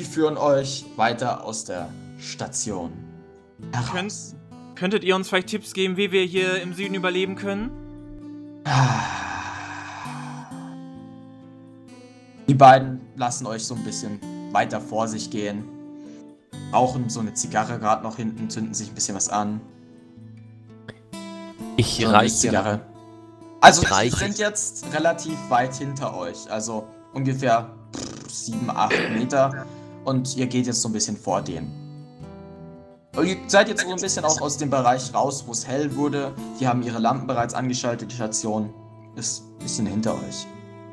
die führen euch weiter aus der Station heraus. Könntet ihr uns vielleicht Tipps geben, wie wir hier im Süden überleben können? Die beiden lassen euch so ein bisschen weiter vor sich gehen. Rauchen so eine Zigarre gerade noch hinten, zünden sich ein bisschen was an. Ich So eine reiche Zigarre. Also Ich reiche- sie sind jetzt relativ weit hinter euch, also ungefähr 7, 8 Meter. Und ihr geht jetzt so ein bisschen vor denen. Und ihr seid jetzt so ein bisschen auch aus dem Bereich raus, wo es hell wurde. Die haben ihre Lampen bereits angeschaltet, die Station ist ein bisschen hinter euch.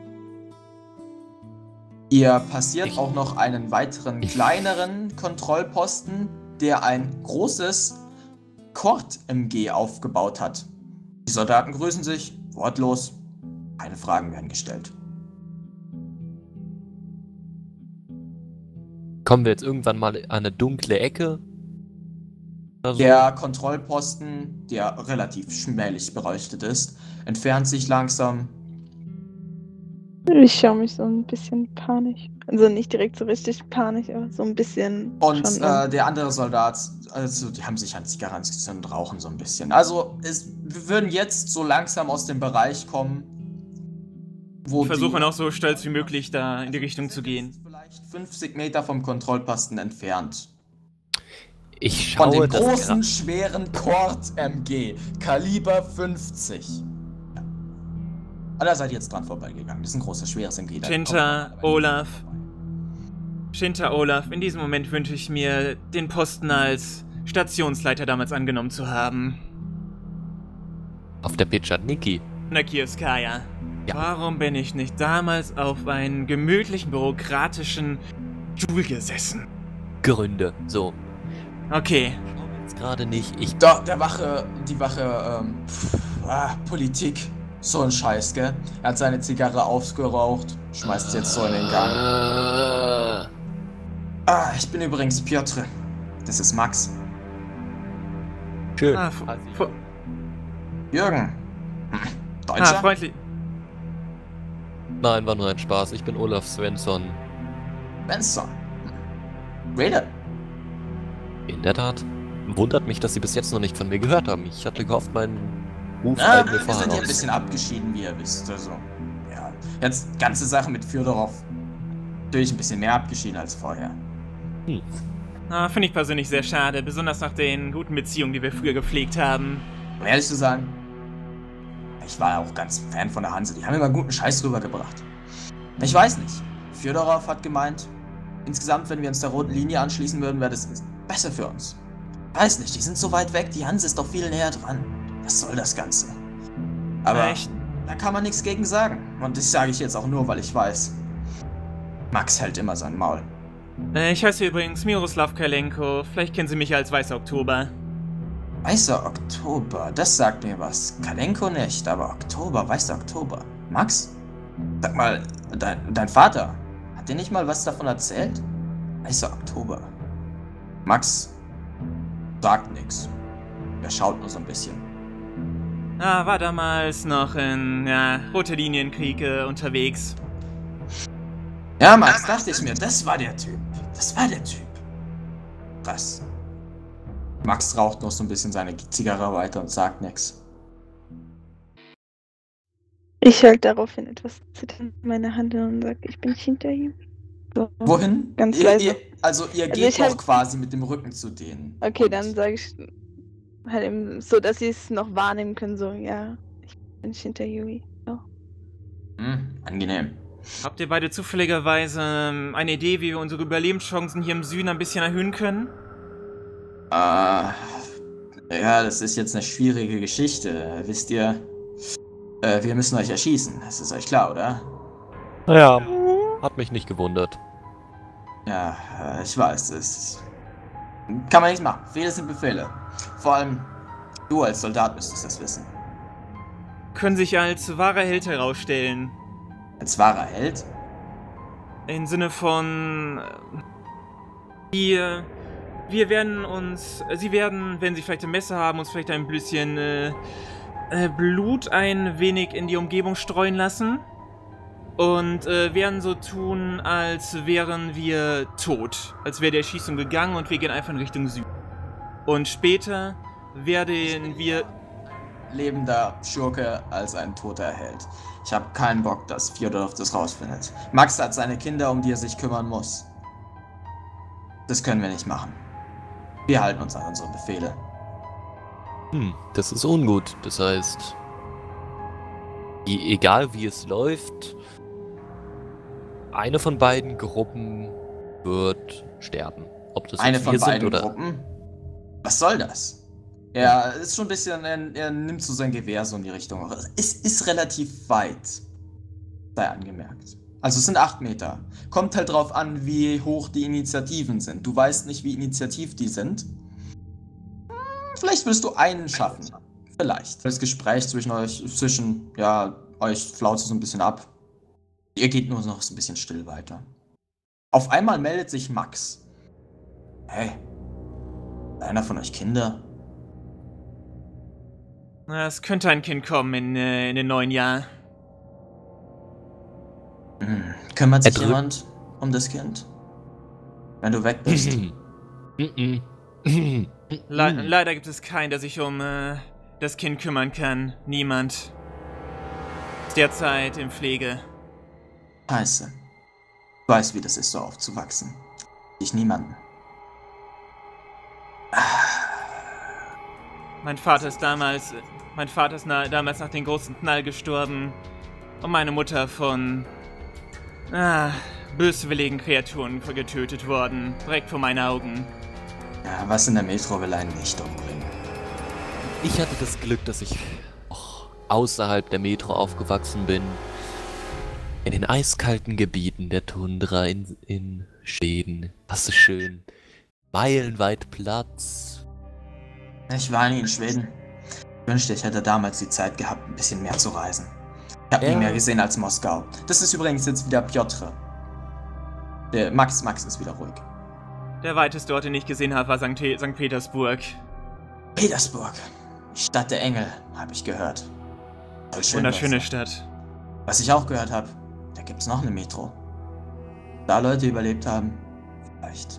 Ihr passiert auch noch einen weiteren kleineren Kontrollposten, der ein großes Kord-MG aufgebaut hat. Die Soldaten grüßen sich, wortlos, keine Fragen werden gestellt. Kommen wir jetzt irgendwann mal an eine dunkle Ecke? Oder so? Der Kontrollposten, der relativ schmählich beleuchtet ist, entfernt sich langsam. Ich schaue mich so ein bisschen panisch. Also nicht direkt so richtig panisch, aber so ein bisschen. Und schon, der andere Soldat, also die haben sich an Zigarren angezündet und rauchen so ein bisschen. Also wir würden jetzt so langsam aus dem Bereich kommen, wo Versuchen auch so stolz wie möglich da in die Richtung zu gehen. vielleicht 50 Meter vom Kontrollposten entfernt. Ich Von schaue dem das großen, schweren Kord-MG, Kaliber 50. Ja. Ah, da seid ihr jetzt dran vorbeigegangen. Das ist ein großer, schweres MG. da Shinta, kommt man Olaf. vorbei. Shinta, Olaf, in diesem Moment wünsche ich mir, den Posten als Stationsleiter damals angenommen zu haben. auf der Niki. Nakirskaya. Ja. Warum bin ich nicht damals auf einen gemütlichen, bürokratischen Stuhl gesessen? Gründe. So. Okay. Jetzt gerade nicht. Ich. Doch, die Wache, Politik. So ein Scheiß, gell? Er hat seine Zigarre ausgeraucht, schmeißt sie jetzt so in den Gang. Ich bin übrigens Piotr. Das ist Max. Schön. Ah, Jürgen. Deutscher? freundlich. Nein, war nur ein Spaß. Ich bin Olaf Svensson. Benson. Raider. In der Tat. Wundert mich, dass Sie bis jetzt noch nicht von mir gehört haben. Ich hatte gehofft, meinen Ruf Ja, eigene wir sind Fahnen hier ein aus. bisschen abgeschieden, wie ihr wisst. Also, ja. Jetzt ganze Sache mit Fjodorov. Natürlich ein bisschen mehr abgeschieden als vorher. Finde ich persönlich sehr schade, besonders nach den guten Beziehungen, die wir früher gepflegt haben. Um ehrlich zu sagen, ich war auch ganz Fan von der Hanse. Die haben immer guten Scheiß rübergebracht. Ich weiß nicht. Fjodorov hat gemeint, insgesamt, wenn wir uns der roten Linie anschließen würden, wäre das besser für uns. Weiß nicht, die sind so weit weg, die Hanse ist doch viel näher dran. Was soll das Ganze? Aber Echt? da kann man nichts gegen sagen. Und das sage ich jetzt auch nur, weil ich weiß. Max hält immer sein Maul. Ich heiße übrigens Miroslav Kalenko. Vielleicht kennen Sie mich als Weißer Oktober. Weißer Oktober, das sagt mir was. Kalenko nicht, aber Oktober, Weißer Oktober. Max? Sag mal, dein Vater, hat dir nicht mal was davon erzählt? Weißer Oktober. Max sagt nichts. Er schaut nur so ein bisschen. War damals noch in, Rote Linienkrieg unterwegs. Ja, Max, dachte ich mir, das war der Typ. Das war der Typ. Krass. Max raucht noch so ein bisschen seine Zigarre weiter und sagt nichts. Ich halte daraufhin etwas zittern in meiner Hand und sage, ich bin hinter ihm. So. Wohin? Ganz leise. Ihr geht ich doch halt- quasi mit dem Rücken zu denen. Okay, dann sage ich halt eben so, dass sie es noch wahrnehmen können, so, ja, ich bin hinter Yui. So. Angenehm. Habt ihr beide zufälligerweise eine Idee, wie wir unsere Überlebenschancen hier im Süden ein bisschen erhöhen können? Ja, das ist jetzt eine schwierige Geschichte. Wisst ihr, wir müssen euch erschießen. Das ist euch klar, oder? Naja, hat mich nicht gewundert. Ja, ich weiß, das kann man nichts machen. Befehle sind Befehle. Vor allem, du als Soldat müsstest das wissen. Können sich als wahrer Held herausstellen. Als wahrer Held? Im Sinne von... wir werden uns... Sie werden, wenn Sie vielleicht ein Messer haben, uns vielleicht ein bisschen Blut ein wenig in die Umgebung streuen lassen. und werden so tun, als wären wir tot. Als wäre die Erschießung gegangen und wir gehen einfach in Richtung Süden. Und später werden wir... Lebender Schurke als ein Toter erhält. Ich habe keinen Bock, dass Fjodorov das rausfindet. Max hat seine Kinder, um die er sich kümmern muss. Das können wir nicht machen. Wir halten uns an unsere Befehle. Das ist ungut. Das heißt, egal wie es läuft, eine von beiden Gruppen wird sterben. Ob das Eine jetzt von wir sind beiden oder... Gruppen? Was soll das? Er ist schon ein bisschen, er nimmt so sein Gewehr so in die Richtung. Es ist relativ weit, sei angemerkt. Also es sind 8 Meter. Kommt halt drauf an, wie hoch die Initiativen sind. Du weißt nicht, wie initiativ die sind. Vielleicht würdest du einen schaffen. Vielleicht. Das Gespräch zwischen euch flaut so ein bisschen ab. Ihr geht nur noch so ein bisschen still weiter. Auf einmal meldet sich Max. Hey, einer von euch Kinder? Es könnte ein Kind kommen in den neuen Jahr. Kümmert sich jemand um das Kind? Wenn du weg bist? Leider gibt es keinen, der sich um das Kind kümmern kann. Niemand. Ist derzeit in Pflege. Scheiße. Ich weiß, wie das ist, so aufzuwachsen. Ich niemanden. Mein Vater ist damals nach dem großen Knall gestorben. Und meine Mutter von böswilligen Kreaturen getötet worden. Direkt vor meinen Augen. Ja, was in der Metro will einen nicht umbringen. Ich hatte das Glück, dass ich auch außerhalb der Metro aufgewachsen bin. In den eiskalten Gebieten der Tundra in Schweden. Das ist schön. Meilenweit Platz. Ich war nie in Schweden. Ich wünschte, ich hätte damals die Zeit gehabt, ein bisschen mehr zu reisen. Ich habe nie mehr gesehen als Moskau. Das ist übrigens jetzt wieder Piotr. Der Max ist wieder ruhig. Der weiteste Ort, den ich gesehen habe, war St. Petersburg. Petersburg. Die Stadt der Engel, habe ich gehört. Wunderschöne Stadt. Was ich auch gehört habe, da gibt's noch eine Metro. Da Leute überlebt haben, vielleicht.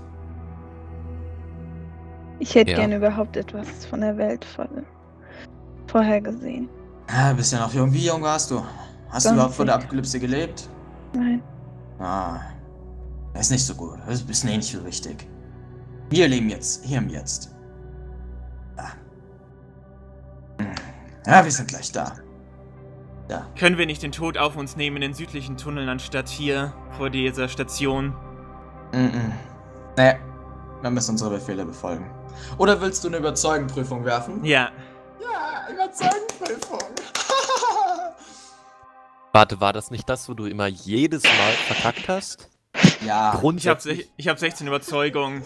Ich hätte gerne überhaupt etwas von der Welt vorher gesehen. Ja, bist ja noch jung. Wie jung warst du? Hast du überhaupt vor der Apokalypse gelebt? Nein. Das ist nicht so gut. Das ist nicht so wichtig. Wir leben jetzt, hier im Jetzt. Ja, wir sind gleich da. Ja. Können wir nicht den Tod auf uns nehmen in den südlichen Tunneln anstatt hier vor dieser Station? Nee, wir müssen unsere Befehle befolgen. Oder willst du eine Überzeugenprüfung werfen? Ja. Ja, Überzeugenprüfung. Warte, war das nicht das, wo du immer jedes Mal verkackt hast? Ja. Ich hab 16 Überzeugungen.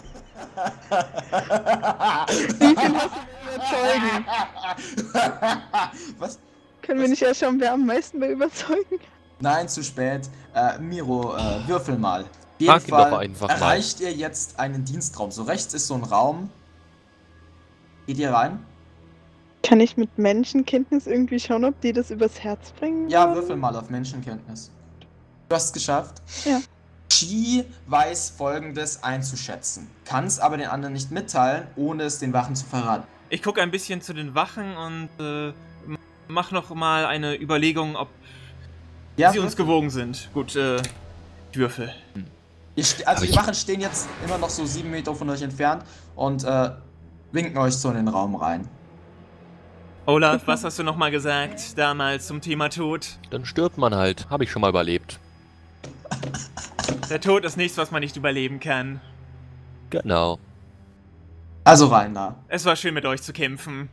Wie viel hast du überzeugen? Was? Können wir nicht erst schauen, wer am meisten bei überzeugen? Nein, zu spät. Miro, würfel mal. Auf Frag jeden ihn Fall doch einfach erreicht ihr jetzt einen Dienstraum. So rechts ist so ein Raum. Geht ihr rein? Kann ich mit Menschenkenntnis irgendwie schauen, ob die das übers Herz bringen? Ja, wollen? würfel mal auf Menschenkenntnis. Du hast es geschafft. Ja. Chi weiß Folgendes einzuschätzen, kann es aber den anderen nicht mitteilen, ohne es den Wachen zu verraten. Ich gucke ein bisschen zu den Wachen und mach noch mal eine Überlegung, ob sie uns gewogen sind. Gut, ich würfel. Die Wachen stehen jetzt immer noch so 7 Meter von euch entfernt und winken euch so in den Raum rein. Olaf, was hast du noch mal gesagt damals zum Thema Tod? Dann stirbt man halt. Habe ich schon mal überlebt. Der Tod ist nichts, was man nicht überleben kann. Genau. Also rein da. Es war schön, mit euch zu kämpfen.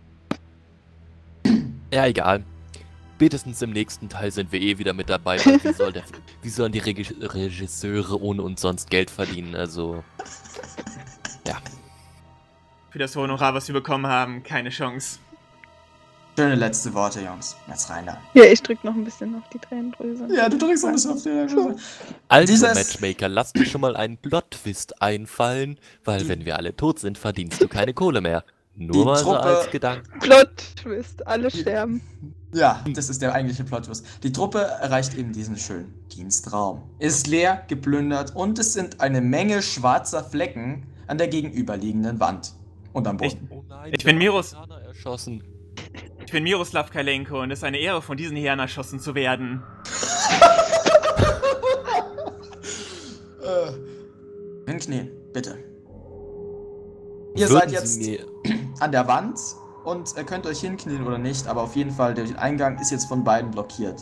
Ja, egal. Spätestens im nächsten Teil sind wir eh wieder mit dabei. Weil wie sollen die Regisseure ohne uns sonst Geld verdienen? Also, ja. Für das Honorar, was wir bekommen haben, keine Chance. Schöne letzte Worte, Jungs. Jetzt rein da. Ja, ich drück noch ein bisschen auf die Tränendrüse. Ja, du drückst noch ein bisschen auf die Tränendrüse. Also, Matchmaker, lass dir schon mal einen Plot-Twist einfallen, weil wenn wir alle tot sind, verdienst du keine Kohle mehr. Nur mal so Truppe- als Gedanke. Plot-Twist, alle sterben. Ja, das ist der eigentliche Plot-Twist. Die Truppe erreicht eben diesen schönen Dienstraum. Ist leer, geplündert und es sind eine Menge schwarzer Flecken an der gegenüberliegenden Wand und am Boden. Oh nein, Ich bin der Miros- Amerikaner erschossen. Ich bin Miroslav Kalenko und es ist eine Ehre, von diesen Herren erschossen zu werden. Hinknien, bitte. Ihr Würden seid Sie jetzt mir- an der Wand und ihr könnt euch hinknien oder nicht, aber auf jeden Fall, der Eingang ist jetzt von beiden blockiert.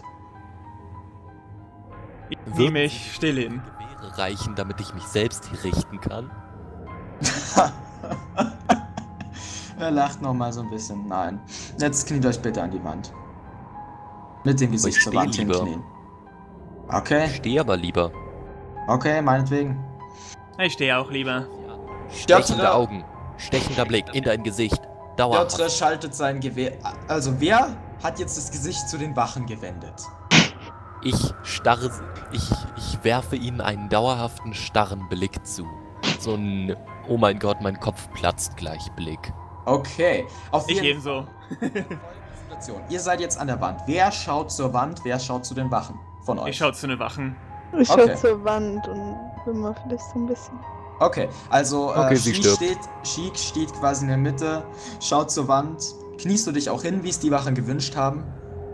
Ich Würden nehme mich still hin. Gewehre reichen, damit ich mich selbst hier richten kann? Er lacht nochmal so ein bisschen. Nein. Jetzt kniet euch bitte an die Wand. Mit dem Gesicht ich zur steh Wand lieber. hinknien. Okay, Ich stehe aber lieber. okay, meinetwegen. Ich stehe auch lieber. Stechende Piotr- Augen, stechender Blick in dein Gesicht. Dauerhaft. Piotr schaltet sein Gewehr. Also, wer hat jetzt das Gesicht zu den Wachen gewendet? Ich starre, ich werfe ihnen einen dauerhaften starren Blick zu. So ein, oh mein Gott, mein Kopf platzt gleich Blick. Okay, auf Ich jeden ebenso. Situation. Ihr seid jetzt an der Wand. Wer schaut zur Wand, wer schaut zu den Wachen von euch? Ich schaue zu den Wachen. Ich Okay. schaue zur Wand und wimmer vielleicht so ein bisschen. Okay, also Okay, sie stirbt. Sheik steht quasi in der Mitte, schaut zur Wand. Kniest du dich auch hin, wie es die Wachen gewünscht haben?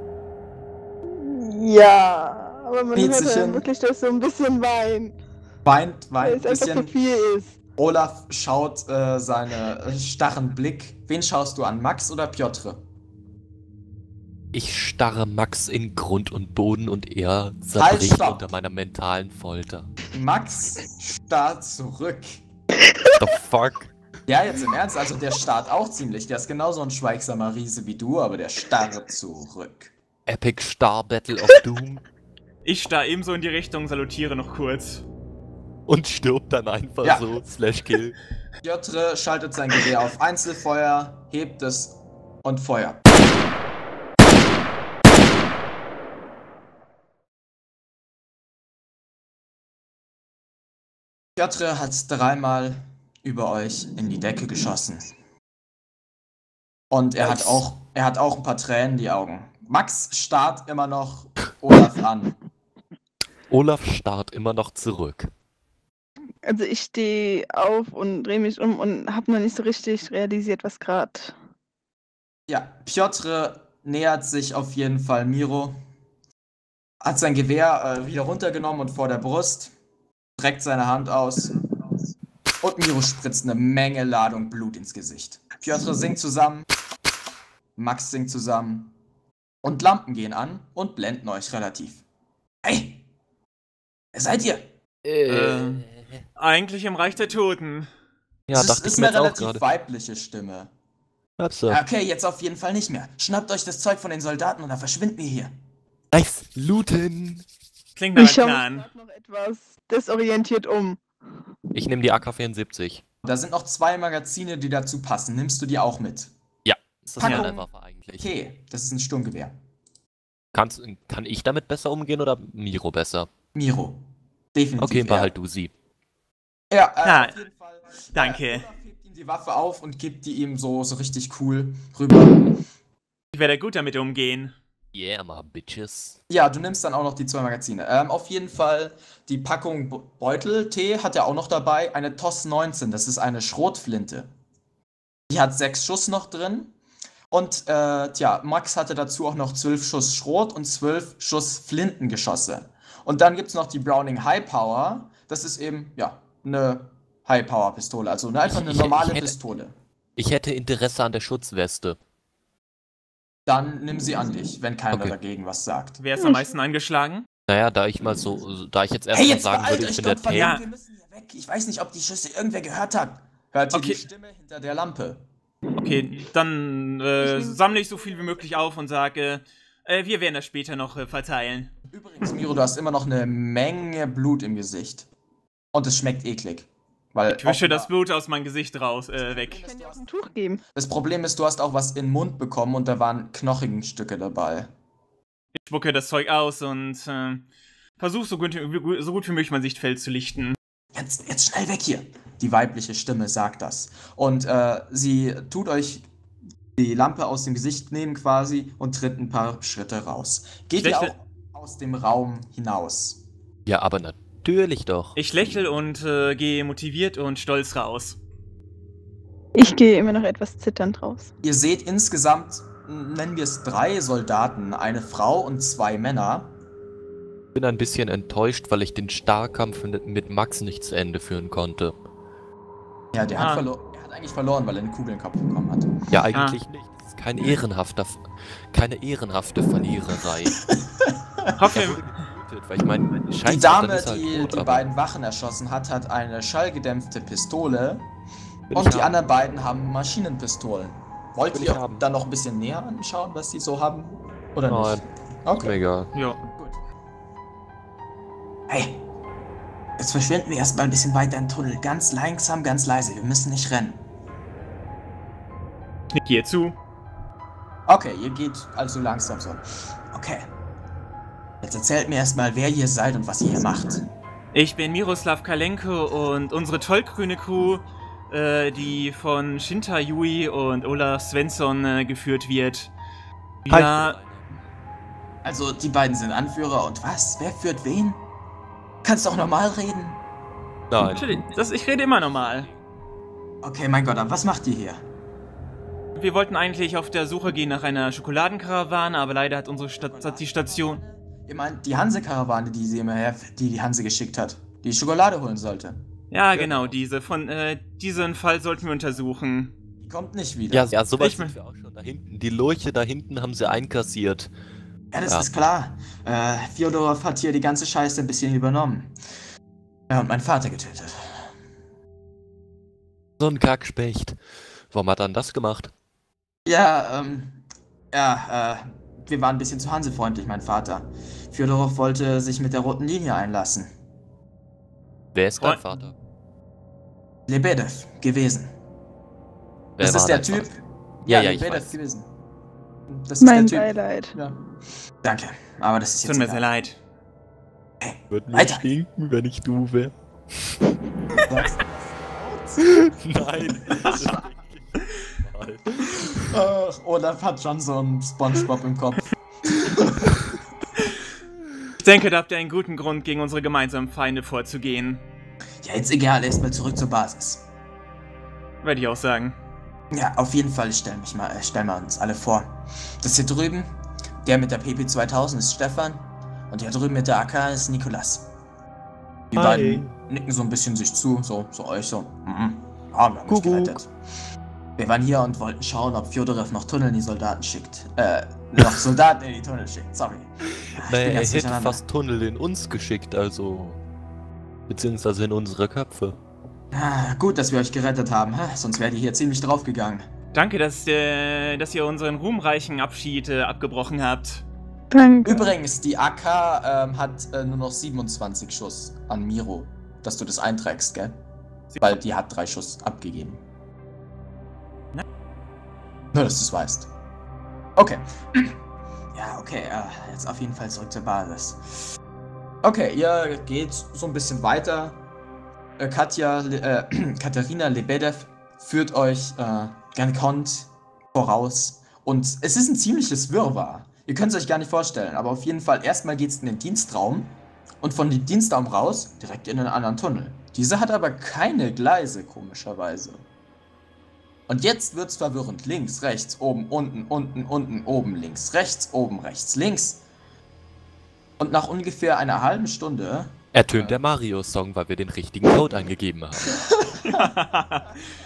Ja, aber man Kniet hört sich dann hin. wirklich durch so ein bisschen Wein. Weint Weil ein es einfach zu bisschen. viel ist. Olaf schaut seinen starren Blick. Wen schaust du an, Max oder Piotr? Ich starre Max in Grund und Boden und er zerbricht stopp. unter meiner mentalen Folter. Max starrt zurück. The fuck? Ja, jetzt im Ernst, also der starrt auch ziemlich. Der ist genauso ein schweigsamer Riese wie du, aber der starrt zurück. Epic Star Battle of Doom Ich starr ebenso in die Richtung, salutiere noch kurz. und stirbt dann einfach Ja. so, slash kill. Piotr schaltet sein Gewehr auf Einzelfeuer, hebt es und Feuer. Piotr hat dreimal über euch in die Decke geschossen. Und er hat auch ein paar Tränen in die Augen. Max starrt immer noch Olaf an. Olaf starrt immer noch zurück. Also ich stehe auf und drehe mich um und habe noch nicht so richtig realisiert, was gerade. Ja, Piotr nähert sich auf jeden Fall Miro, hat sein Gewehr wieder runtergenommen und vor der Brust, streckt seine Hand aus und Miro spritzt eine Menge Ladung Blut ins Gesicht. Piotr sinkt zusammen, Max sinkt zusammen und Lampen gehen an und blenden euch relativ. Hey, wer seid ihr? Eigentlich im Reich der Toten. Ja, Das dachte ist ich mir eine jetzt auch relativ gerade. weibliche Stimme. Absolut. Okay, jetzt auf jeden Fall nicht mehr. Schnappt euch das Zeug von den Soldaten und dann verschwinden wir hier. Nice, looten. Klingt nach einem Ich schaue mich Plan. gerade noch etwas desorientiert um. Ich nehme die AK-74. Da sind noch 2 Magazine, die dazu passen. Nimmst du die auch mit? Ja, das ist Packung. eine Waffe eigentlich. Okay, das ist ein Sturmgewehr. Kann ich damit besser umgehen oder Miro besser? Miro. Definitiv. Okay, er. behalt du sie. Ja, Ja, auf jeden Fall. danke. Olaf hebt ihm die Waffe auf und gibt die ihm so richtig cool rüber. Ich werde gut damit umgehen. Yeah, my bitches. Ja, du nimmst dann auch noch die 2 Magazine. Auf jeden Fall die Packung Beuteltee hat er auch noch dabei. Eine TOS 19, das ist eine Schrotflinte. Die hat 6 Schuss noch drin. Und Max hatte dazu auch noch 12 Schuss Schrot und 12 Schuss Flintengeschosse. Und dann gibt es noch die Browning High Power. Das ist eben, ja, eine High Power Pistole. Also einfach eine Ich normale hätte- Pistole. Ich hätte Interesse an der Schutzweste. Dann nimm sie an dich, wenn keiner Okay. dagegen was sagt. Wer ist am meisten angeschlagen? Naja, da ich jetzt erst Hey, mal jetzt sagen beeilt würde, ich euch bin doch, der verdammt, Tank. Ja. wir müssen hier weg. Ich weiß nicht, ob die Schüsse irgendwer gehört hat. Hört ihr Okay. die Stimme hinter der Lampe? Okay, dann sammle ich so viel wie möglich auf und sage, wir werden das später noch verteilen. Übrigens, Miro, du hast immer noch eine Menge Blut im Gesicht. Und es schmeckt eklig. Weil Ich wische das offenbar- Blut aus meinem Gesicht raus, weg. Ich kann dir auch ein Tuch geben. Das Problem ist, du hast auch was in den Mund bekommen und da waren knochigen Stücke dabei. Ich spucke das Zeug aus und versuche so gut wie möglich mein Sichtfeld zu lichten. Jetzt schnell weg hier. Die weibliche Stimme sagt das. Und sie tut euch die Lampe aus dem Gesicht nehmen quasi und tritt ein paar Schritte raus. Geht ihr auch aus dem Raum hinaus? Ja, aber natürlich doch. Ich lächle und gehe motiviert und stolz raus. Ich gehe immer noch etwas zitternd raus. Ihr seht insgesamt, nennen wir es 3 Soldaten, eine Frau und 2 Männer. Ich bin ein bisschen enttäuscht, weil ich den Starrkampf mit Max nicht zu Ende führen konnte. Ja, der hat eigentlich verloren, weil er eine Kugel in den Kopf bekommen hat. Ja, eigentlich nicht. Das ist keine ehrenhafte Verliererei. Hoffe, Weil ich meine, Die Dame, die die beiden Wachen erschossen hat, hat eine schallgedämpfte Pistole und die anderen beiden haben Maschinenpistolen. Wollt ihr dann noch ein bisschen näher anschauen, was die so haben? Oder nicht? Okay. Mega. ja. Gut. Hey, jetzt verschwinden wir erstmal ein bisschen weiter im Tunnel. Ganz langsam, ganz leise. Wir müssen nicht rennen. Ich gehe zu. Okay, ihr geht also langsam so. Okay. Jetzt erzählt mir erstmal, wer ihr seid und was ihr hier macht. Ich bin Miroslav Kalenko und unsere tollgrüne Crew, die von Shinta Yui und Olaf Svensson geführt wird. Ja, Also, die beiden sind Anführer und was? Wer führt wen? Kannst doch normal reden? Nein. natürlich, ich rede immer normal. Okay, mein Gott, aber was macht ihr hier? Wir wollten eigentlich auf der Suche gehen nach einer Schokoladenkarawane, aber leider hat unsere die Station... Ihr meint die Hanse-Karawane, die Hanse geschickt hat, die Schokolade holen sollte. Ja, genau, diese. Diesen Fall sollten wir untersuchen. Die kommt nicht wieder. Ja, sowas sind wir auch schon da hinten. Die Lurche da hinten haben sie einkassiert. Ja, das ist klar. Fjodorov hat hier die ganze Scheiße ein bisschen übernommen. Ja, und meinen Vater getötet. So ein Kackspecht. Warum hat er denn das gemacht? Ja, wir waren ein bisschen zu hansefreundlich, mein Vater. Fjodorov wollte sich mit der roten Linie einlassen. Wer ist dein Vater? Lebedev gewesen. Wer Das war ist der dein Typ. Vater? Ja, ich Lebedev weiß. gewesen. Das ist Mein der Typ. Beileid. Ja. Danke, aber das ist jetzt Tut mir sehr egal. leid. Würde Weiter. stinken, wenn ich du wäre. Was? Nein. Olaf hat schon so einen Spongebob im Kopf. Ich denke, da habt ihr einen guten Grund, gegen unsere gemeinsamen Feinde vorzugehen. Ja, jetzt egal, erstmal zurück zur Basis. Würde ich auch sagen. Ja, auf jeden Fall stellen wir uns alle vor. Das hier drüben, der mit der PP2000 ist Stefan und der drüben mit der AK ist Nikolas. Die Hi. beiden nicken so ein bisschen sich zu, so euch so. Ah, wir haben uns gerettet. Wir waren hier und wollten schauen, ob Fjodorov noch Tunnel in die Soldaten schickt. Noch Soldaten in die Tunnel schickt, sorry. Ich Naja, bin er ganz hätte durcheinander. fast Tunnel in uns geschickt, also... Beziehungsweise in unsere Köpfe. Ah, gut, dass wir euch gerettet haben, sonst wärt ihr hier ziemlich draufgegangen. Danke, dass ihr unseren ruhmreichen Abschied abgebrochen habt. Danke. Übrigens, die AK hat nur noch 27 Schuss an Miro, dass du das einträgst, gell? Weil die hat 3 Schuss abgegeben. Na? Nur, dass du es weißt. Okay. Ja, okay, jetzt auf jeden Fall zurück zur Basis. Okay, ihr geht so ein bisschen weiter. Katharina Lebedev führt euch gekonnt voraus. Und es ist ein ziemliches Wirrwarr. Ihr könnt es euch gar nicht vorstellen, aber auf jeden Fall erstmal geht es in den Dienstraum und von dem Dienstraum raus direkt in einen anderen Tunnel. Dieser hat aber keine Gleise, komischerweise. Und jetzt wird's verwirrend. Links, rechts, oben, unten, unten, unten, oben, links, rechts, oben, rechts, links. Und nach ungefähr einer halben Stunde... Ertönt der Mario-Song, weil wir den richtigen Code eingegeben haben.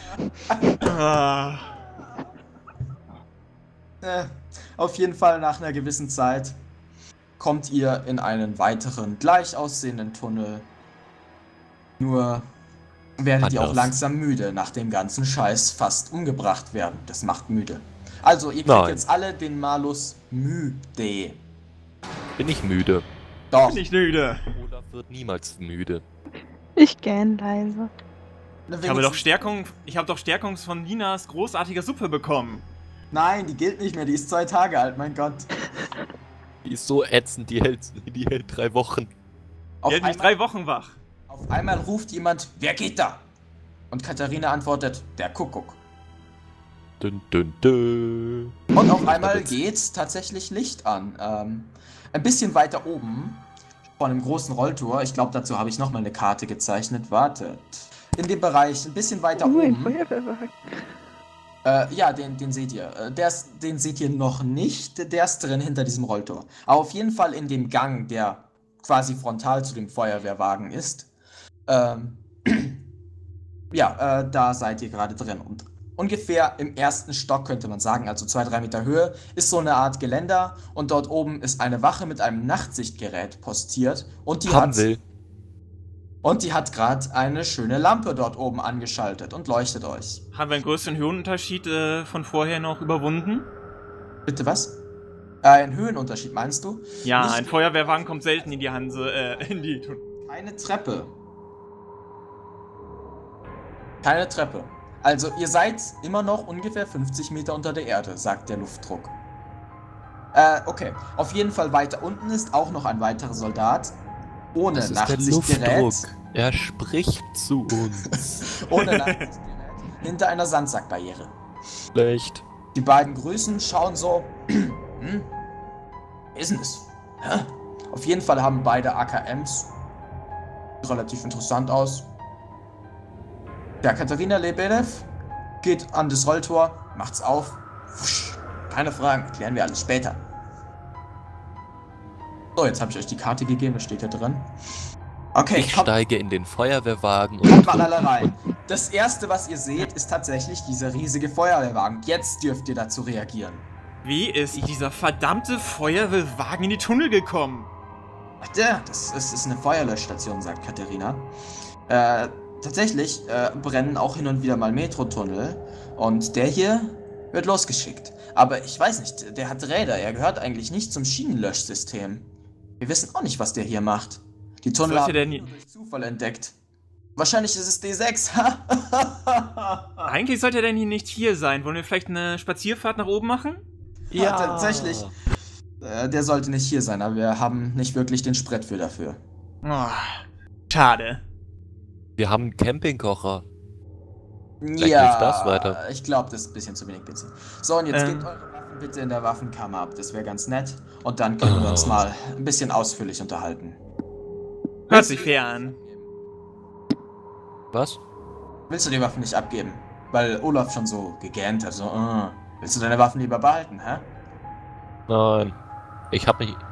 Auf jeden Fall nach einer gewissen Zeit kommt ihr in einen weiteren gleich aussehenden Tunnel. Nur werdet ihr auch langsam müde, nach dem ganzen Scheiß fast umgebracht werden. Das macht müde. Also ihr kriegt jetzt alle den Malus müde. Bin ich müde. Doch. Bin ich müde. Olaf wird niemals müde. Ich gähn leise. Ich habe doch Stärkung von Ninas großartiger Suppe bekommen. Nein, die gilt nicht mehr, die ist 2 Tage alt, mein Gott. Die ist so ätzend, die hält 3 Wochen. Die hält mich 3 Wochen wach. Auf einmal ruft jemand, wer geht da? Und Katharina antwortet, der Kuckuck. Dün, dün, dün. Und auf einmal geht tatsächlich Licht an. Ein bisschen weiter oben, von einem großen Rolltor, ich glaube, dazu habe ich nochmal eine Karte gezeichnet, wartet. In dem Bereich, ein bisschen weiter Ein oben. Feuerwehrwagen. Ja, den seht ihr. Den seht ihr noch nicht, der ist drin hinter diesem Rolltor. Aber auf jeden Fall in dem Gang, der quasi frontal zu dem Feuerwehrwagen ist. Ja, da seid ihr gerade drin. Und ungefähr im ersten Stock, könnte man sagen, also 2-3 Meter Höhe, ist so eine Art Geländer. Und dort oben ist eine Wache mit einem Nachtsichtgerät postiert. Und die hat gerade eine schöne Lampe dort oben angeschaltet und leuchtet euch. Haben wir einen größeren Höhenunterschied von vorher noch überwunden? Bitte was? Ein Höhenunterschied, meinst du? Ja, Nicht- ein Feuerwehrwagen kommt selten in die in die... Keine Treppe. Keine Treppe. Also ihr seid immer noch ungefähr 50 Meter unter der Erde, sagt der Luftdruck. Okay. Auf jeden Fall weiter unten ist auch noch ein weiterer Soldat. Ohne Das ist der Nachtsichtgerät. Luftdruck. Er spricht zu uns. Ohne Nachtsichtgerät. Hinter einer Sandsackbarriere. Schlecht. Die beiden Größen schauen so. Wer ist denn das? Hä? Auf jeden Fall haben beide AKMs. Sieht relativ interessant aus. Ja, Katharina Lebedev geht an das Rolltor, macht's auf. Wusch. Keine Fragen, klären wir alles später. So, jetzt habe ich euch die Karte gegeben, das steht ja drin. Okay, Ich kommt steige in den Feuerwehrwagen mal und alle rein. Das erste, was ihr seht, ist tatsächlich dieser riesige Feuerwehrwagen. Jetzt dürft ihr dazu reagieren. Wie ist dieser verdammte Feuerwehrwagen in die Tunnel gekommen? Ja, das ist eine Feuerlöschstation, sagt Katharina. Tatsächlich brennen auch hin und wieder mal Metrotunnel. Und der hier wird losgeschickt. Aber ich weiß nicht, der hat Räder. Er gehört eigentlich nicht zum Schienenlöschsystem. Wir wissen auch nicht, was der hier macht. Die Tunnel Sollte haben der wir nie- durch Zufall entdeckt. Wahrscheinlich ist es D6. Eigentlich sollte er denn hier nicht hier sein. Wollen wir vielleicht eine Spazierfahrt nach oben machen? Ja, tatsächlich. Der sollte nicht hier sein, aber wir haben nicht wirklich den Sprit für dafür. Oh, schade. Wir haben einen Campingkocher. Vielleicht Ja, hilft das weiter. ich glaube, das ist ein bisschen zu wenig Benzin. So, und jetzt gebt eure Waffen bitte in der Waffenkammer ab. Das wäre ganz nett. Und dann können wir uns mal ein bisschen ausführlich unterhalten. Hört sich fair an. Was? Willst du die Waffen nicht abgeben? Weil Olaf schon so gegähnt hat. So, willst du deine Waffen lieber behalten, hä? Nein. Ich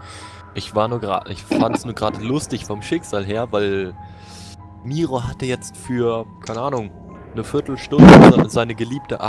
fand es nur gerade lustig vom Schicksal her, weil Miro hatte jetzt für, keine Ahnung, eine Viertelstunde seine geliebte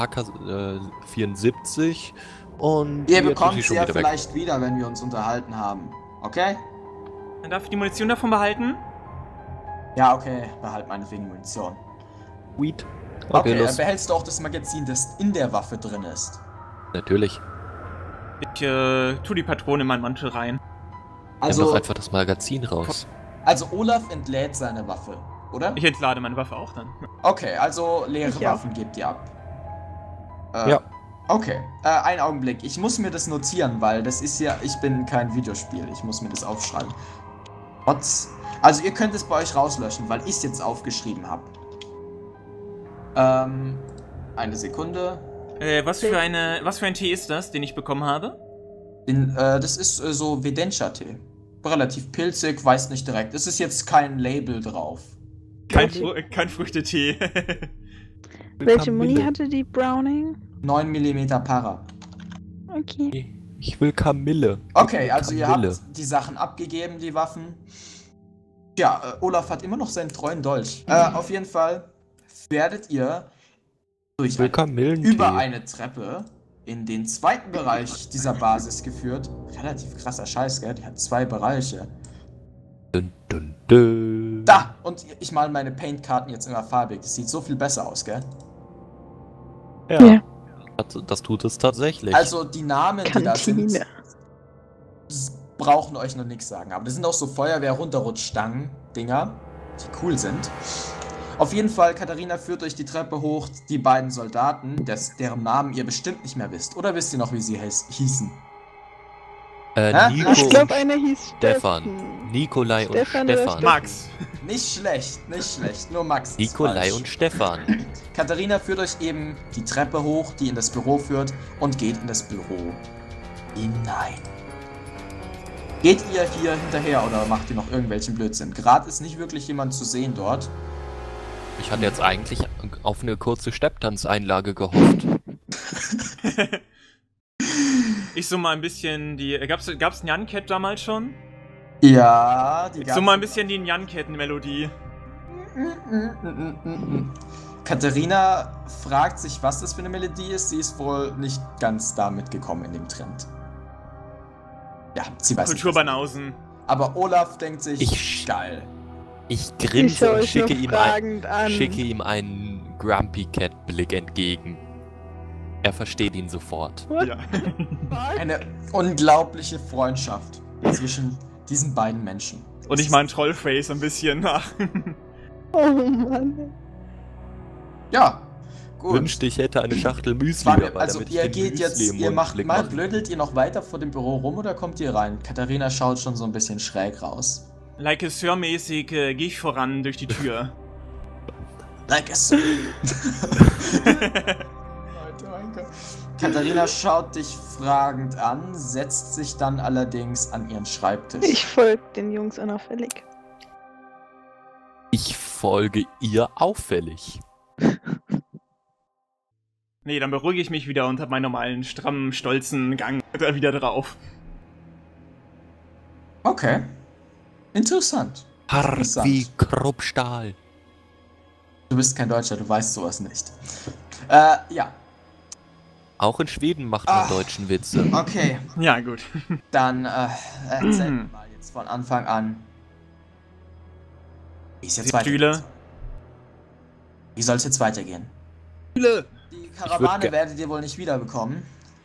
AK-74 und Ihr jetzt ist bekommt sie sie schon ja wieder weg. vielleicht wieder, wenn wir uns unterhalten haben. Okay? Dann darf ich die Munition davon behalten? Ja, okay. Behalt meinetwegen Munition. Sweet. Okay, los. behältst du auch das Magazin, das in der Waffe drin ist? Natürlich. Ich tu die Patrone in meinen Mantel rein. Nimm doch Also, einfach das Magazin raus. Olaf entlädt seine Waffe, oder? Ich entlade meine Waffe auch dann. Okay, also leere Ich auch. Waffen gebt ihr ab. Ja. Okay, einen Augenblick. Ich muss mir das notieren, weil das ist ja, ich bin kein Videospiel. Ich muss mir das aufschreiben. Trotz. Also ihr könnt es bei euch rauslöschen, weil ich es jetzt aufgeschrieben habe. Eine Sekunde. Was für ein Tee ist das, den ich bekommen habe? Das ist so Vedenscha-Tee. Relativ pilzig, weiß nicht direkt. Es ist jetzt kein Label drauf. Kein Früchtetee. Welche Muni hatte die Browning? 9 mm Para. Okay. Ich will Kamille. Okay, also ihr Kamille. habt die Sachen abgegeben, die Waffen. Ja, Olaf hat immer noch seinen treuen Dolch. Auf jeden Fall werdet ihr durch Ich will Kamillentee. über eine Treppe in den zweiten Bereich dieser Basis geführt. Relativ krasser Scheiß, gell? Die hat 2 Bereiche. Dun, dun, dun. Da! Und ich male meine Paintkarten jetzt immer farbig. Das sieht so viel besser aus, gell? Ja. Ja. Das tut es tatsächlich. Also die Namen, die da sind, Kantine. brauchen euch noch nichts sagen. Aber das sind auch so Feuerwehr-Runterrutschstangen-Dinger, die cool sind. Auf jeden Fall, Katharina führt euch die Treppe hoch, die beiden Soldaten, deren Namen ihr bestimmt nicht mehr wisst. Oder wisst ihr noch, wie sie hießen? Hä? Nico Ich glaube, und einer hieß Stefan. Steffen. Nikolai und Stefan oder Stefan. Max. Nicht schlecht, nicht schlecht. Nur Max ist Nikolai falsch. und Stefan. Katharina führt euch eben die Treppe hoch, die in das Büro führt, und geht in das Büro hinein. Geht ihr hier hinterher oder macht ihr noch irgendwelchen Blödsinn? Gerade ist nicht wirklich jemand zu sehen dort. Ich hatte jetzt eigentlich auf eine kurze Stepptanzeinlage gehofft. Ich so mal ein bisschen die. Gab's Nyan Cat damals schon? Ja, die So mal ein bisschen die Nyan Cat-Melodie. Katharina fragt sich, was das für eine Melodie ist. Sie ist wohl nicht ganz da mitgekommen in dem Trend. Ja, sie weiß nicht. Kulturbanausen. Aber Olaf denkt sich, geil. Ich Ich grinse schaue und euch nur fragend an. schicke ihm einen Grumpy Cat Blick entgegen. Er versteht ihn sofort. What? Ja. Eine unglaubliche Freundschaft zwischen diesen beiden Menschen. Und ich mein Trollface ein bisschen nach. Oh Mann. Ja, gut. Wünschte, ich hätte eine Schachtel Müsli Fangen wir- dabei, also damit ich ihr den geht jetzt, Müsli im ihr Mund macht Blick mal, machen. blödelt ihr noch weiter vor dem Büro rum oder kommt ihr rein? Katharina schaut schon so ein bisschen schräg raus. Like a Sir-mäßig gehe ich voran durch die Tür. Like a Sir. Leute, mein Gott. Katharina schaut dich fragend an, setzt sich dann allerdings an ihren Schreibtisch. Ich folge den Jungs unauffällig. Ich folge ihr auffällig. Nee, dann beruhige ich mich wieder und hab meinen normalen, strammen, stolzen Gang da wieder drauf. Okay. Interessant. Hart Interessant. wie Kruppstahl. Du bist kein Deutscher, du weißt sowas nicht. Ja. Auch in Schweden macht man Ah. deutschen Witze. Okay. Ja, gut. Dann erzähl mir mal jetzt von Anfang an. Wie es jetzt Die weitergeht. Stühle. Wie soll es jetzt weitergehen? Stühle. Die Karawane ge- werdet ihr wohl nicht wiederbekommen.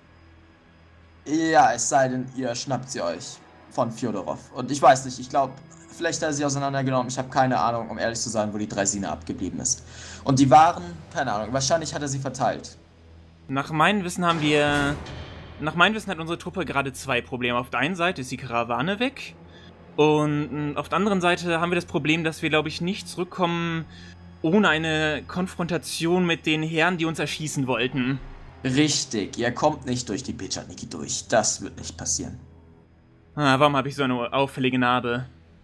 Ja, es sei denn, ihr schnappt sie euch von Fjodorov. Und ich weiß nicht, ich glaube, vielleicht hat er sie auseinandergenommen. Ich habe keine Ahnung, um ehrlich zu sein, wo die Draisina abgeblieben ist. Und die Waren, keine Ahnung, wahrscheinlich hat er sie verteilt. Nach meinem Wissen hat unsere Truppe gerade zwei Probleme. Auf der einen Seite ist die Karawane weg. Und auf der anderen Seite haben wir das Problem, dass wir, glaube ich, nicht zurückkommen ohne eine Konfrontation mit den Herren, die uns erschießen wollten. Richtig, ihr kommt nicht durch die Pechatniki durch. Das wird nicht passieren. Warum habe ich so eine auffällige Narbe?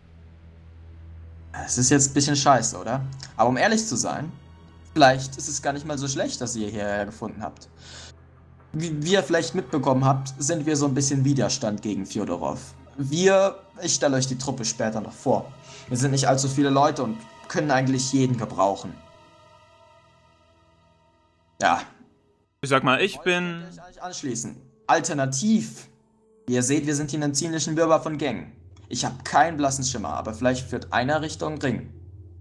Es ist jetzt ein bisschen scheiße, oder? Aber um ehrlich zu sein, vielleicht ist es gar nicht mal so schlecht, dass ihr hierher gefunden habt. Wie ihr vielleicht mitbekommen habt, sind wir so ein bisschen Widerstand gegen Fjodorov. Ich stelle euch die Truppe später noch vor. Wir sind nicht allzu viele Leute und können eigentlich jeden gebrauchen. Ja. Ich sag mal, ich Euch bin... könnt ihr euch eigentlich anschließen. Alternativ, wie ihr seht, wir sind hier in einem ziemlichen Wirrwarr von Gängen. Ich habe keinen blassen Schimmer, aber vielleicht führt einer Richtung Ring.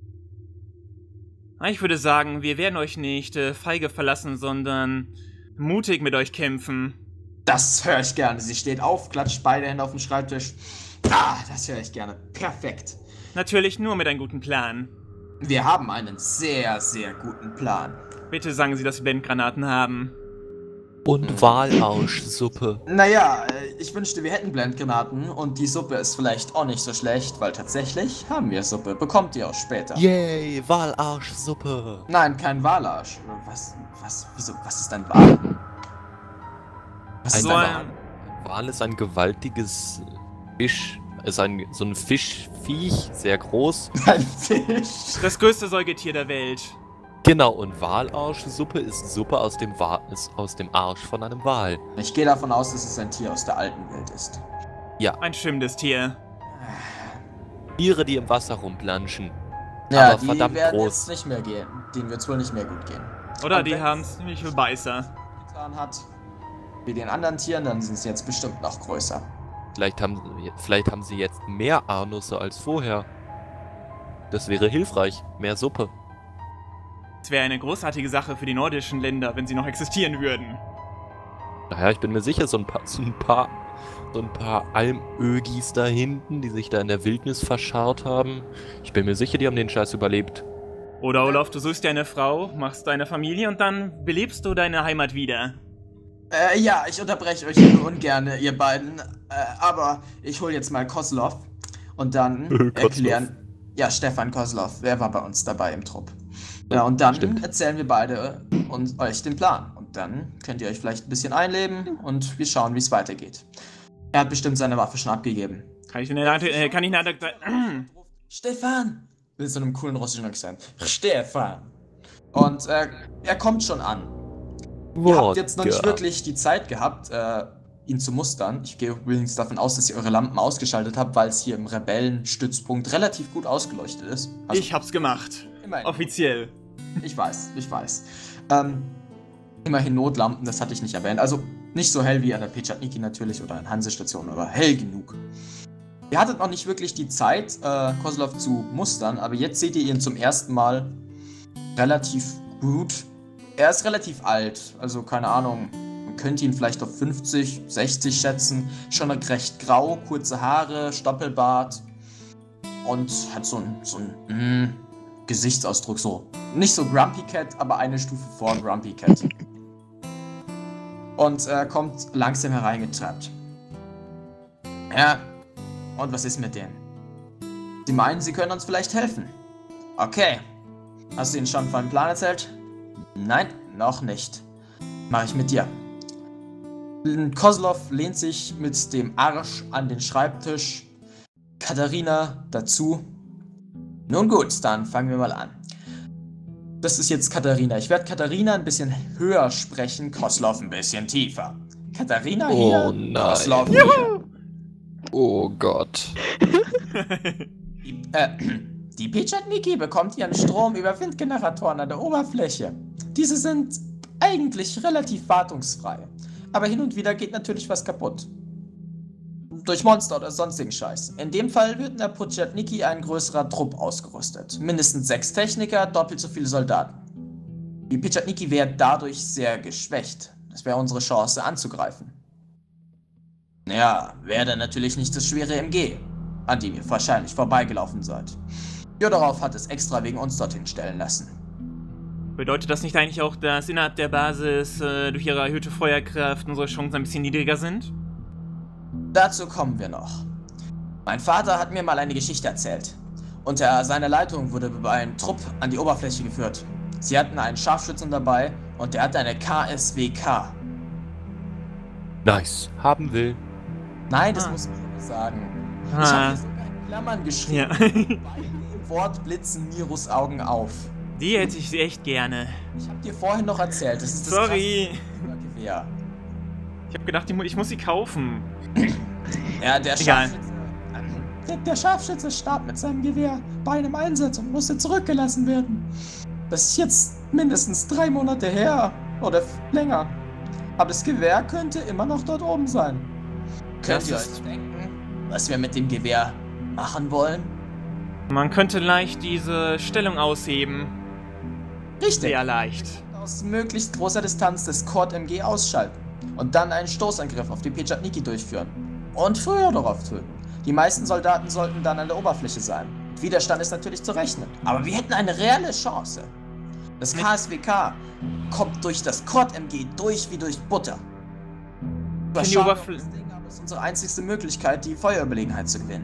Ich würde sagen, wir werden euch nicht feige verlassen, sondern mutig mit euch kämpfen. Das höre ich gerne. Sie steht auf, klatscht beide Hände auf den Schreibtisch. Das höre ich gerne. Perfekt. Natürlich nur mit einem guten Plan. Wir haben einen sehr, sehr guten Plan. Bitte sagen Sie, dass Sie Blendgranaten haben. Und Walauschsuppe. Naja, ich wünschte, wir hätten Blendgranaten und die Suppe ist vielleicht auch nicht so schlecht, weil tatsächlich haben wir Suppe. Bekommt ihr auch später. Yay, Walauschsuppe. Nein, kein Walarsch. Wieso, was ist ein Wal? Was ist So ein ein- Wal? Wal ist ein gewaltiges Fisch. Ist so ein Fischviech, sehr groß. Ein Fisch. Das größte Säugetier der Welt. Genau, und Walauschsuppe ist Suppe aus dem Arsch von einem Wal. Ich gehe davon aus, dass es ein Tier aus der alten Welt ist. Ein schwimmendes Tier. Tiere, die im Wasser rumplanschen. Ja, Aber die verdammt werden groß. jetzt nicht mehr gehen. Denen wird es wohl nicht mehr gut gehen. Oder Und die wenn's- haben ziemlich viel Beißer. Getan hat, wie den anderen Tieren, dann sind sie jetzt bestimmt noch größer. Vielleicht haben sie jetzt mehr Anusse als vorher. Das wäre hilfreich. Mehr Suppe. Es wäre eine großartige Sache für die nordischen Länder, wenn sie noch existieren würden. Naja, ich bin mir sicher, so ein paar Almögis da hinten, die sich da in der Wildnis verscharrt haben. Ich bin mir sicher, die haben den Scheiß überlebt. Oder Olaf, du suchst dir eine Frau, machst deine Familie und dann belebst du deine Heimat wieder. Ja, ich unterbreche euch nur ungern, ihr beiden. Aber ich hole jetzt mal Kozlov. Und dann Kozlov. erklären... Ja, Stefan Kozlov, wer war bei uns dabei im Trupp? Ja, und dann Stimmt. erzählen wir beide euch den Plan. Und dann könnt ihr euch vielleicht ein bisschen einleben und wir schauen, wie es weitergeht. Er hat bestimmt seine Waffe schon abgegeben. Kann ich eine Stefan! Mit so einem coolen russischen Akzent. Stefan! Und er kommt schon an. Ihr habt jetzt noch nicht wirklich die Zeit gehabt, ihn zu mustern. Ich gehe übrigens davon aus, dass ihr eure Lampen ausgeschaltet habt, weil es hier im Rebellenstützpunkt relativ gut ausgeleuchtet ist. Also, ich hab's gemacht. immerhin. Offiziell. Ich weiß. Immerhin Notlampen, das hatte ich nicht erwähnt. Also nicht so hell wie an der Pechatniki natürlich oder an Hansestation, aber hell genug. Ihr hattet noch nicht wirklich die Zeit, Kozlov zu mustern, aber jetzt seht ihr ihn zum ersten Mal relativ gut. Er ist relativ alt, also keine Ahnung, man könnte ihn vielleicht auf 50, 60 schätzen. Schon recht grau, kurze Haare, Stoppelbart und hat so einen Gesichtsausdruck, so. Nicht so Grumpy Cat, aber eine Stufe vor Grumpy Cat. Und kommt langsam hereingetrappt. Ja, und was ist mit denen? Sie meinen, sie können uns vielleicht helfen. Okay. Hast du ihnen schon von dem Plan erzählt? Nein, noch nicht. Mach ich mit dir. Kozlov lehnt sich mit dem Arsch an den Schreibtisch. Katharina dazu. Nun gut, dann fangen wir mal an. Das ist jetzt Katharina. Ich werde Katharina ein bisschen höher sprechen, Kozlov ein bisschen tiefer. Katharina hier, Oh nein. Kozlov hier. Oh Gott. Die Pechatniki bekommt ihren Strom über Windgeneratoren an der Oberfläche. Diese sind eigentlich relativ wartungsfrei. Aber hin und wieder geht natürlich was kaputt. Durch Monster oder sonstigen Scheiß. In dem Fall wird in der Pechatniki ein größerer Trupp ausgerüstet. Mindestens 6 Techniker, doppelt so viele Soldaten. Die Pechatniki wäre dadurch sehr geschwächt. Das wäre unsere Chance anzugreifen. Ja, wäre dann natürlich nicht das schwere MG, an dem ihr wahrscheinlich vorbeigelaufen seid. Fjodorov hat es extra wegen uns dorthin stellen lassen. Bedeutet das nicht eigentlich auch, dass innerhalb der Basis durch ihre erhöhte Feuerkraft unsere Chancen ein bisschen niedriger sind? Dazu kommen wir noch. Mein Vater hat mir mal eine Geschichte erzählt. Unter seiner Leitung wurde ein Trupp an die Oberfläche geführt. Sie hatten einen Scharfschützen dabei und der hatte eine KSWK. Nice. Haben will. Nein, das muss ich nicht sagen. Ich habe hier sogar in Klammern geschrieben. Ja. Im Wort blitzen Mirus Augen auf. Die hätte ich echt gerne. Ich habe dir vorhin noch erzählt, das ist das Sorry. krasse Gewehr. Ich habe gedacht, ich muss sie kaufen. Ja, der Egal. Scharfschütze. Der Scharfschütze starb mit seinem Gewehr bei einem Einsatz und musste zurückgelassen werden. Das ist jetzt mindestens 3 Monate her. Oder länger. Aber das Gewehr könnte immer noch dort oben sein. Könnt ihr euch denken, was wir mit dem Gewehr machen wollen? Man könnte leicht diese Stellung ausheben. Richtig. Sehr leicht. Aus möglichst großer Distanz das Cord MG ausschalten. Und dann einen Stoßangriff auf die Pechatniki durchführen. Und Fjodorov töten. Die meisten Soldaten sollten dann an der Oberfläche sein. Mit Widerstand ist natürlich zu rechnen. Aber wir hätten eine reelle Chance. Das KSWK kommt durch das Cord MG durch wie durch Butter. Das ist unsere einzigste Möglichkeit, die Feuerüberlegenheit zu gewinnen.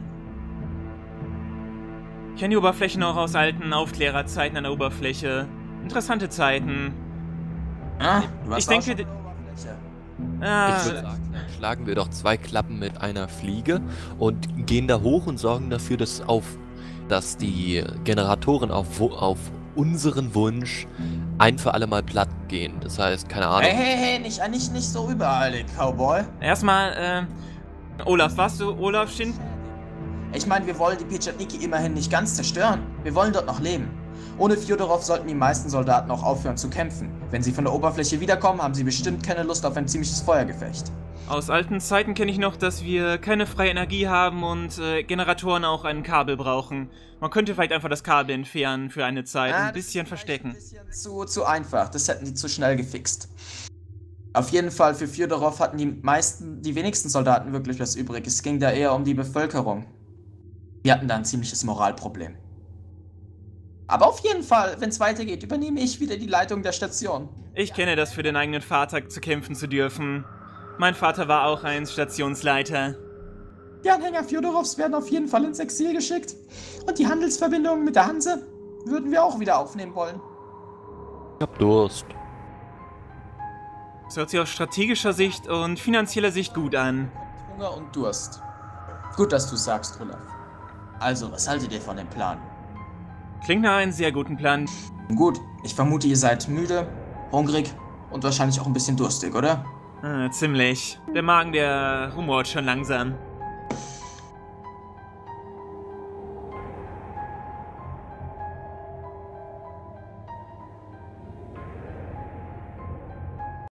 Ich kenne die Oberfläche noch aus alten Aufklärerzeiten an der Oberfläche. Interessante Zeiten. Ah, du hast Ich denke, auch schon eine Oberfläche. Ich würde sagen, dann schlagen wir doch 2 Klappen mit einer Fliege und gehen da hoch und sorgen dafür, dass die Generatoren auf unseren Wunsch ein für alle Mal platt gehen. Das heißt, keine Ahnung. Hey, nicht so überall, Cowboy. Erstmal, Olaf, warst du Olaf Shin? Ich meine, wir wollen die Pechatniki immerhin nicht ganz zerstören. Wir wollen dort noch leben. Ohne Fjodorov sollten die meisten Soldaten auch aufhören zu kämpfen. Wenn sie von der Oberfläche wiederkommen, haben sie bestimmt keine Lust auf ein ziemliches Feuergefecht. Aus alten Zeiten kenne ich noch, dass wir keine freie Energie haben und Generatoren auch ein Kabel brauchen. Man könnte vielleicht einfach das Kabel entfernen für eine Zeit, ein bisschen verstecken. Ein bisschen zu einfach, das hätten die zu schnell gefixt. Auf jeden Fall, für Fjodorov hatten die wenigsten Soldaten wirklich was übrig. Es ging da eher um die Bevölkerung. Wir hatten da ein ziemliches Moralproblem. Aber auf jeden Fall, wenn es weitergeht, übernehme ich wieder die Leitung der Station. Ich kenne das, für den eigenen Vater zu kämpfen zu dürfen. Mein Vater war auch ein Stationsleiter. Die Anhänger Fjodorows werden auf jeden Fall ins Exil geschickt. Und die Handelsverbindungen mit der Hanse würden wir auch wieder aufnehmen wollen. Ich hab Durst. Das hört sich aus strategischer Sicht und finanzieller Sicht gut an. Hunger und Durst. Gut, dass du sagst, Olaf. Also, was haltet ihr von dem Plan? Klingt nach einem sehr guten Plan. Gut, ich vermute, ihr seid müde, hungrig und wahrscheinlich auch ein bisschen durstig, oder? Ziemlich. Der Magen, der rumort schon langsam.